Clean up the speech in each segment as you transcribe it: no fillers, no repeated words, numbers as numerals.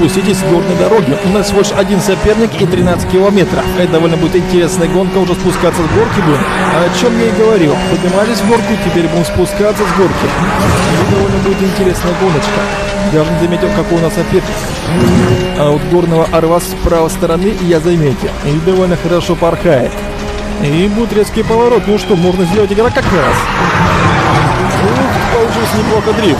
спуститесь с горной дороги. У нас всего лишь один соперник и 13 километров. Это довольно будет интересная гонка, уже спускаться с горки будем. О чем я и говорил. Поднимались в горку, теперь будем спускаться с горки. Это довольно будет интересная гоночка. Даже не заметил, какой у нас соперник. А вот горного орла с правой стороны я заметил. И довольно хорошо порхает. И будет резкий поворот. Ну что, можно сделать игра как раз. Ух, получился неплохо дрифт.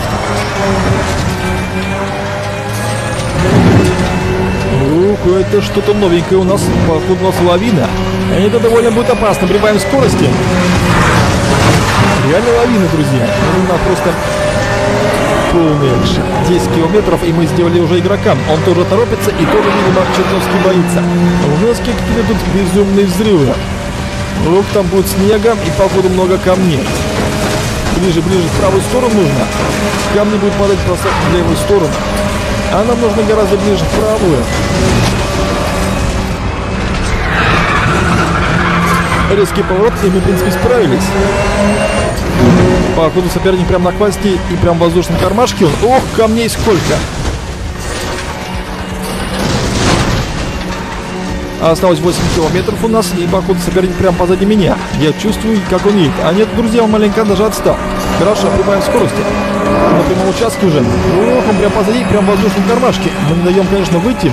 Ух, это что-то новенькое у нас. Походу у нас лавина. Это довольно будет опасно. Прибавим скорости. Реально лавина, друзья. У нас просто полный экшен. 10 километров, и мы сделали уже игрокам. Он тоже торопится и тоже, видимо, чертовски боится. У нас какие-то тут безумные взрывы. Ух, там будет снега и, походу, много камней. Ближе в правую сторону нужно. Камни будут падать просто в левую сторону. А нам нужно гораздо ближе в правую. Резкий поворот, и мы, в принципе, справились. Походу, соперник прям на хвосте и прям в воздушном кармашке. Ох, камней сколько! Осталось 8 километров у нас, и походу соперник прям позади меня. Я чувствую, как он едет. А нет, друзья, он маленько даже отстал. Хорошо, прибавим скорости. На прямом участке уже. Ох, он прям позади, прям в воздушном кармашке. Мы не даем, конечно, выйти.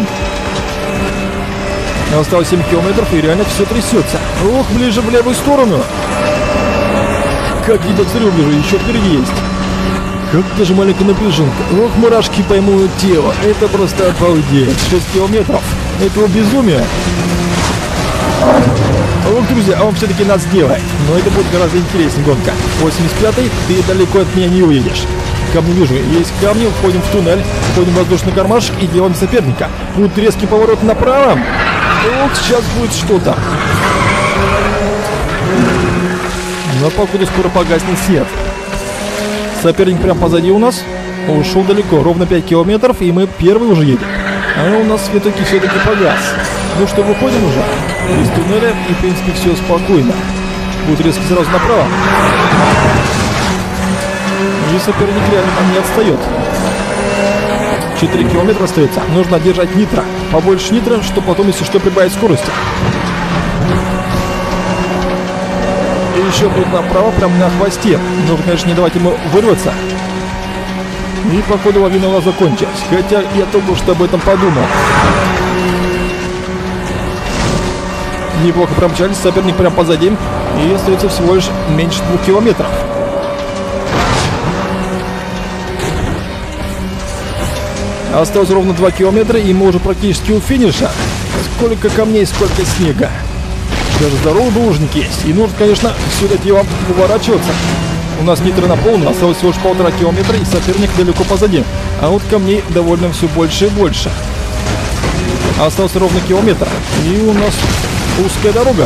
Осталось 7 километров, и реально все трясется. Ох, ближе в левую сторону. Как идет взрыв, еще впереди есть. Как даже маленькая напряженка. Ох, мурашки по моему телу. Это просто обалдеть. 6 километров. Этого безумия. Ох, друзья, а он все-таки нас делает. Но это будет гораздо интереснее гонка. 85-й, ты далеко от меня не уедешь. Камни вижу. Есть камни, входим в туннель, входим в воздушный кармашек и делаем соперника. Будет резкий поворот направо. Ох, сейчас будет что-то. Но походу скоро погаснет свет. Соперник прям позади у нас. Ушел далеко, ровно 5 километров, и мы первый уже едем. А у нас светоки все-таки погас. Ну что, выходим уже из туннеля, и в принципе все спокойно. Будет резко сразу направо. И соперник реально там не отстает. 4 километра остается. Нужно держать нитро. Побольше нитро, чтобы потом, если что, прибавить скорости. И еще будет направо, прямо на хвосте. Нужно, конечно, не давать ему вырваться. И, походу, лавина у нас закончилась. Хотя я только что об этом подумал. Неплохо промчались, соперник прям позади. И остается всего лишь меньше 2 километров. Осталось ровно 2 километра, и мы уже практически у финиша. Сколько камней, сколько снега. Даже здоровый булыжник есть. И нужно, конечно, все это дело выворачиваться. У нас нитро наполнено, осталось всего лишь 1,5 километра, и соперник далеко позади. А вот камней довольно все больше и больше. Остался ровно километр. И у нас узкая дорога.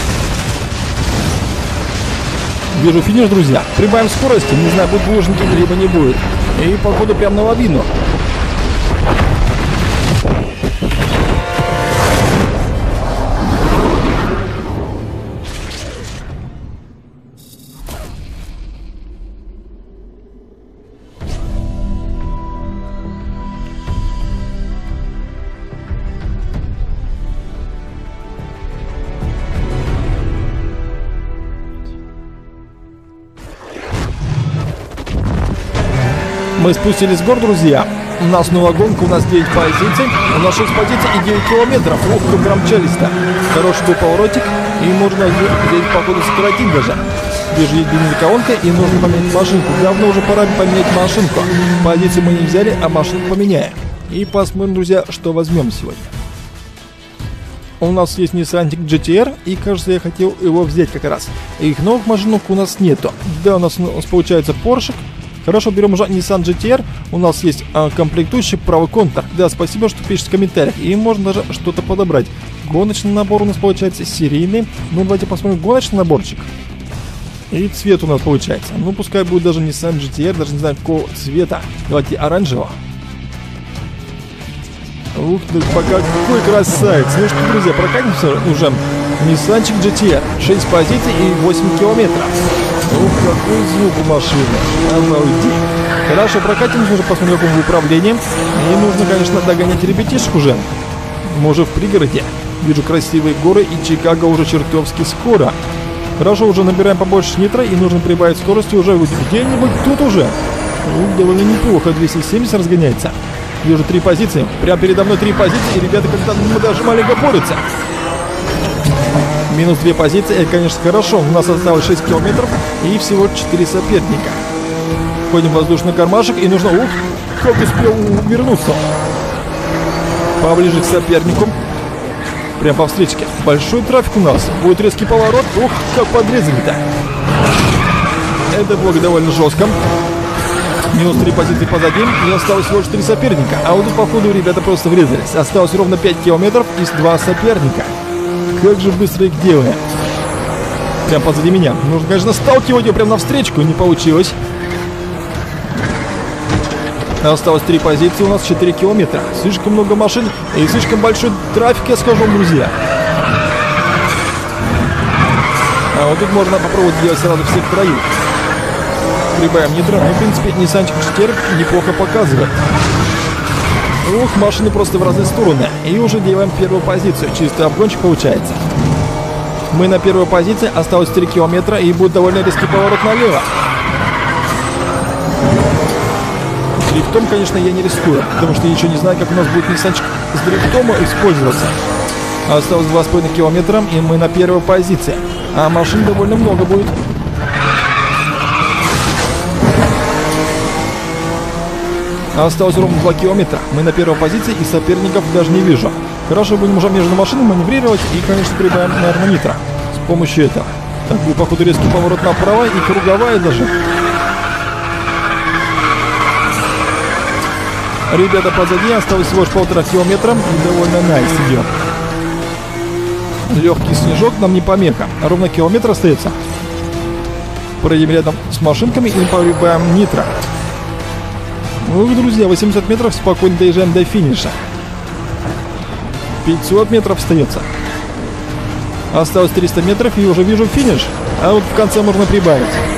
Вижу финиш, друзья. Прибавим скорости. Не знаю, будут булыжники, либо не будет. И походу прям на лавину. Мы спустились с гор, друзья. У нас новая гонка, у нас 9 позиций. У нас 6 позиций и 9 километров. Ох, как промчались-то. Хороший был поворотик. И можно здесь, походу, сократить даже. Вижу, есть бензоколонка, и нужно поменять машинку. Давно уже пора поменять машинку. Позицию мы не взяли, а машинку поменяем. И посмотрим, друзья, что возьмем сегодня. У нас есть Nissan GT-R, и, кажется, я хотел его взять как раз. Их новых машинок у нас нету. Да, у нас получается Porsche. Хорошо, берем уже Nissan GT-R. У нас есть комплектующий правый контур. Да, спасибо, что пишете в комментариях. И можно даже что-то подобрать. Гоночный набор у нас получается серийный. Ну, давайте посмотрим гоночный наборчик. И цвет у нас получается. Ну, пускай будет даже Nissan GT-R, даже не знаю какого цвета. Давайте оранжевого. Ух ты, какой красавец. Ну что, друзья, прокатимся уже. Ниссанчик GT-R. 6 позиций и 8 километров. Ух, какой звук у машины. Обалдеть. Хорошо, прокатимся уже, посмотрим, какое управление. И нужно, конечно, догонять ребятишек уже. Мы уже в пригороде. Вижу красивые горы, и Чикаго уже чертовски скоро. Хорошо, уже набираем побольше нитро, и нужно прибавить скорости уже где-нибудь тут уже. Довольно неплохо, 270 разгоняется. Вижу 3 позиции. Прямо передо мной 3 позиции, и ребята как-то даже маленько борются. Минус 2 позиции, это, конечно, хорошо. У нас осталось 6 километров и всего 4 соперника. Входим в воздушный кармашек, и нужно... Ух, как успел вернуться. Поближе к сопернику. Прям по встречке. Большой трафик у нас. Будет резкий поворот. Ух, как подрезали-то. Это было довольно жестко. Минус 3 позиции позади. И осталось всего 4 соперника. А вот тут, походу, ребята просто врезались. Осталось ровно 5 километров из 2 соперника. Как же быстро их делаем. Прям позади меня. Нужно, конечно, сталкивать его прям навстречку. Не получилось. Осталось 3 позиции, у нас 4 километра. Слишком много машин и слишком большой трафик, я скажу вам, друзья. А вот тут можно попробовать делать сразу всех троих. Прибавим нитро. Ну, в принципе, Ниссанчик Штерк неплохо показывает. Ух, машины просто в разные стороны. И уже делаем первую позицию. Чистый обгончик получается. Мы на первой позиции. Осталось 3 километра и будет довольно резкий поворот налево. Дрифтом, конечно, я не рискую, потому что я еще не знаю, как у нас будет Ниссанчик с дрифтом использоваться. Осталось 2,5 километра, и мы на первой позиции. А машин довольно много будет. Осталось ровно 2 километра. Мы на первой позиции, и соперников даже не вижу. Хорошо, будем уже между машинами маневрировать и, конечно, прибавим, наверное, нитро с помощью этого. Так, будет, походу, резкий поворот направо и круговая даже. Ребята позади, осталось всего лишь 1,5 километра. И довольно найс идет. Легкий снежок нам не помеха. Ровно километр остается. Проедем рядом с машинками и прибавим нитро. Ну, друзья, 80 метров, спокойно доезжаем до финиша. 500 метров остается. Осталось 300 метров и уже вижу финиш. А вот в конце можно прибавить.